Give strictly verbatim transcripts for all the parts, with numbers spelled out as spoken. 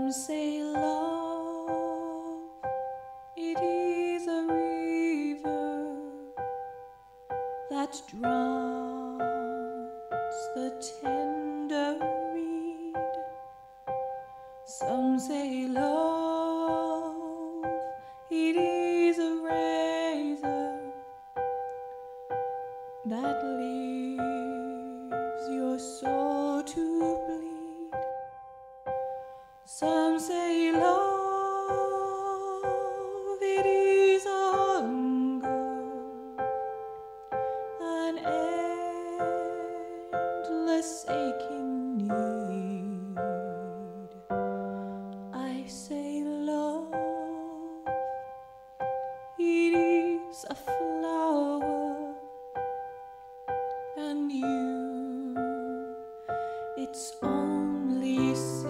Some say love, it is a river that drowns the tender reed. Some say love, it is a razor that leaves your soul to bleed. Some say love, it is a hunger, an endless aching need. I say love, it is a flower, and you, its only seed.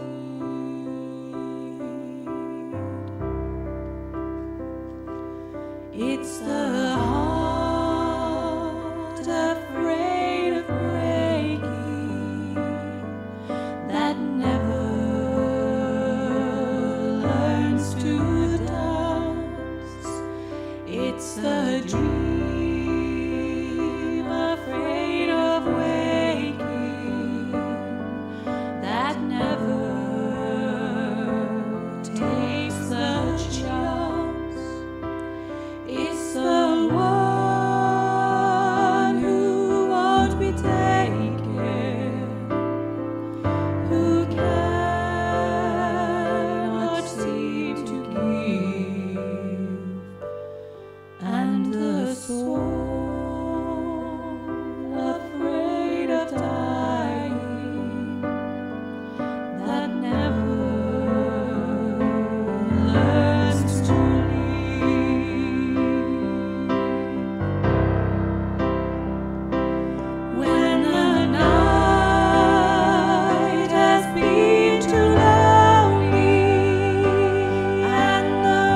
It's the heart afraid of breaking that never learns to dance. It's the dream afraid of waking that never takes the chance. It's the one who won't be taken, who cannot seem to give, and the soul afraid of dying that never learns to leave. When the night has been too lonely and the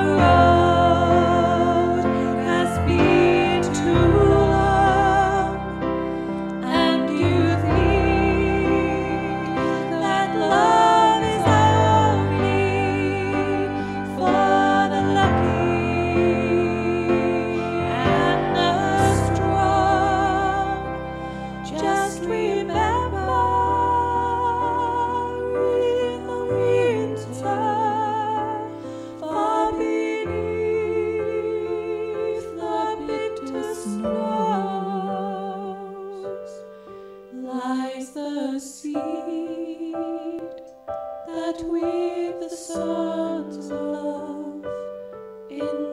road has been too long, and you think that love is only for the lucky and the strong, just remember in the winter, far beneath the bitter snows, lies the seed that with the sun's love in